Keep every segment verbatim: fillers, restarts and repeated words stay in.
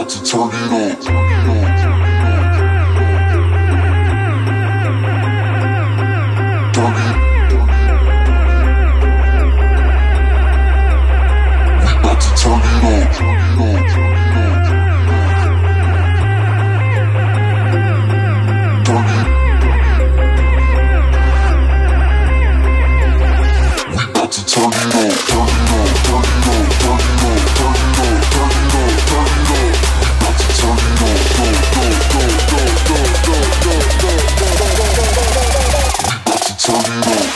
about to turn it on. Turn it. We about to turn it on. Turn it. We about to turn it on. Turn it on. Turn it on. Turn it on. Turn it on. Turn it on. Turn it on. We about to turn it on. Go, go, go, go, go, go, go, go, go, go, go. We about to turn it on.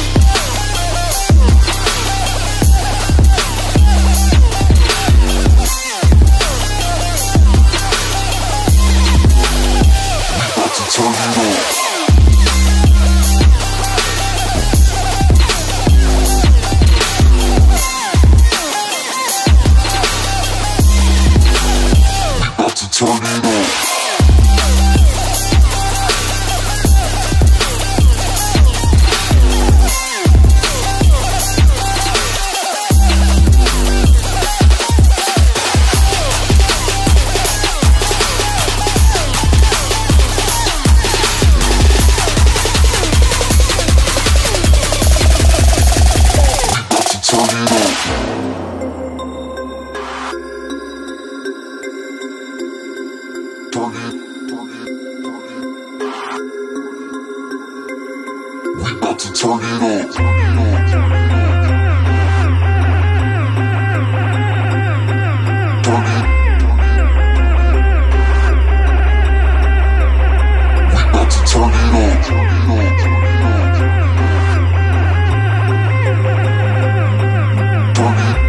Turn it on. We about to turn it on. Turn it, turn it, turn it. We about to turn it on. Turn it. We about to turn it on. Turn it.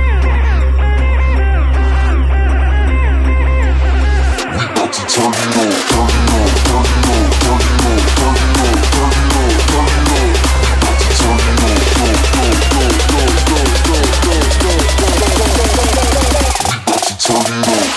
Turn it on, turn it on, turn it on, turn it on, turn it on, turn it on, turn it on. We about to turn it on, go, go, go, go, go, go, go, go, go, go, go, go, go, go. We about to turn it on.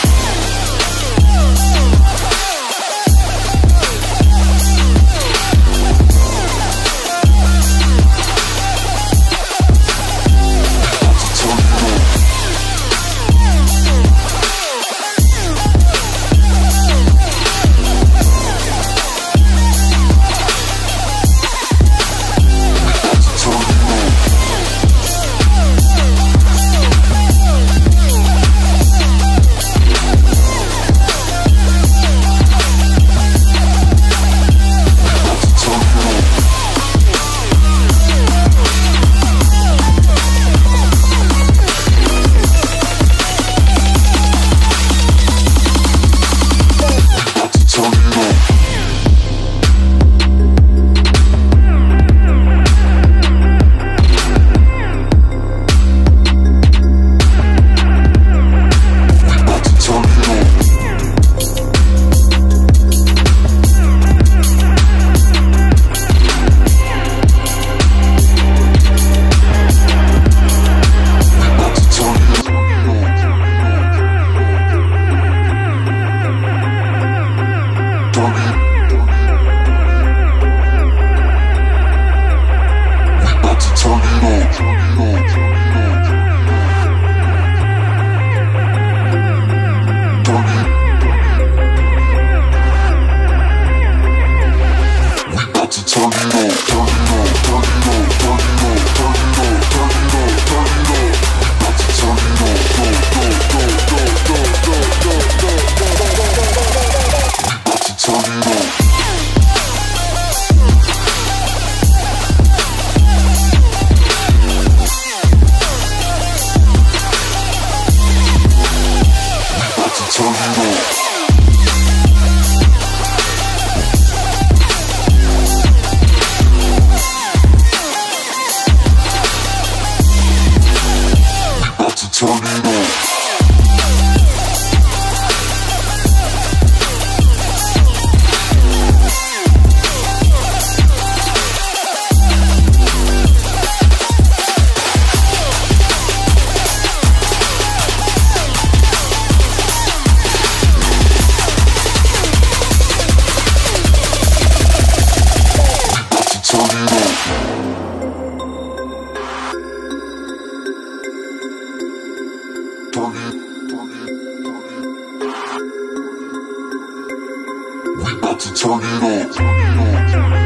about to turn it up.